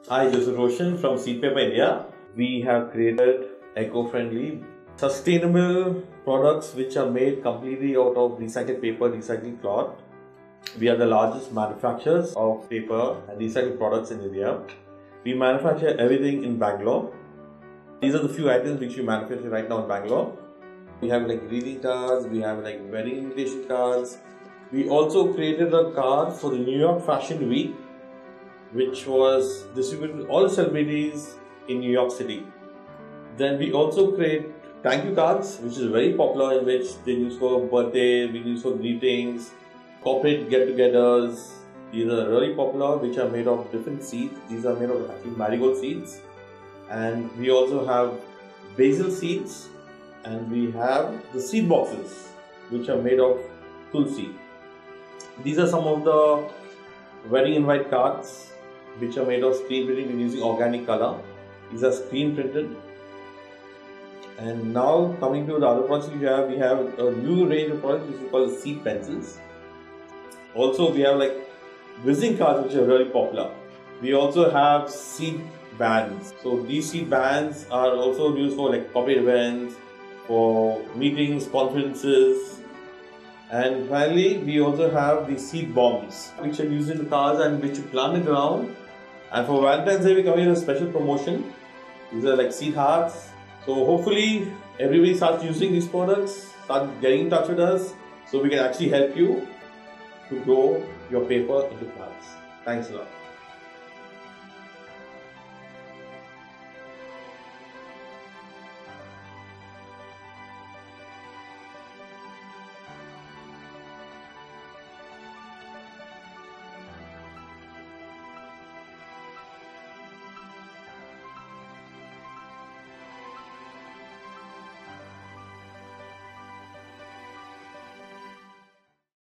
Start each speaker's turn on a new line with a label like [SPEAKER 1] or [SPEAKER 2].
[SPEAKER 1] Hi, this is Roshan from Seed Paper India. We have created eco-friendly, sustainable products which are made completely out of recycled paper, recycled cloth. We are the largest manufacturers of paper and recycled products in India. We manufacture everything in Bangalore. These are the few items which we manufacture right now in Bangalore. We have like greeting cards, we have like wedding invitation cards. We also created a card for the New York Fashion Week, which was distributed to all the celebrities in New York City. Then we also create thank you cards, which is very popular, in which they use for birthday, we use for greetings, corporate get-togethers. These are really popular, which are made of different seeds. These are made of actually marigold seeds. And we also have basil seeds, and we have the seed boxes, which are made of tulsi. These are some of the wedding invite cards, which are made of screen printing using organic color. These are screen printed. And now coming to the other products we have a new range of products which we call seed pencils. Also we have like visiting cards which are really popular. We also have seed bands. So these seed bands are also used for like corporate events, for meetings, conferences. And finally, we also have the seed bombs, which are used in the cars and which you plant the ground. And for Valentine's Day, we come in a special promotion. These are like seed hearts. So hopefully, everybody starts using these products, start getting in touch with us, so we can actually help you to grow your paper into plants. Thanks a lot.